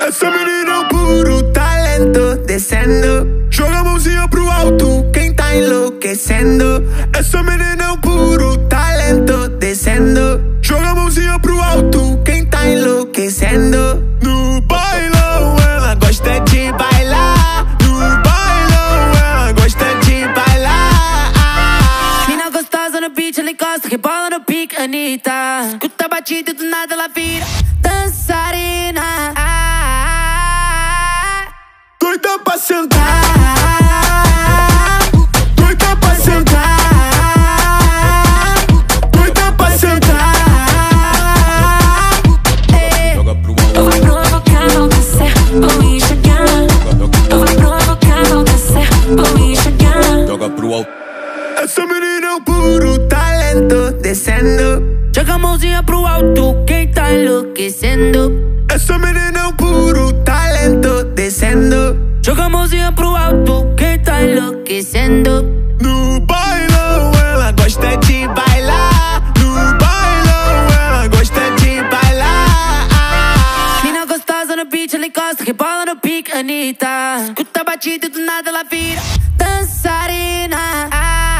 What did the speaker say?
Essa menina é um puro talento, descendo. Joga a mãozinha pro alto, quem tá enlouquecendo. Essa menina é um puro talento, descendo. Joga a mãozinha pro alto, quem tá enlouquecendo. No bailão ela gosta de bailar. No bailão ela gosta de bailar. Mina gostosa no beat, ela encosta, rebola no pique, Anitta. Escuta a batida e do nada ela vira dançarina. Doida pra sentar, doida pra sentar, doida pra sentar. Eu vou provocar, vou descer, vou enxergar. Eu vou provocar, vou descer, vou enxergar. Joga pro alto. Essa menina é um puro talento, descendo. Joga a mãozinha pro alto, quem tá enlouquecendo. Essa menina é um puro talento, descendo. Joga a mãozinha pro alto, quem tá enlouquecendo. No bailão ela gosta de bailar. No bailão ela gosta de bailar. Mina gostosa no beat, ela encosta, rebola no pique, Anitta. Escuta a batida e do nada ela vira dançarina.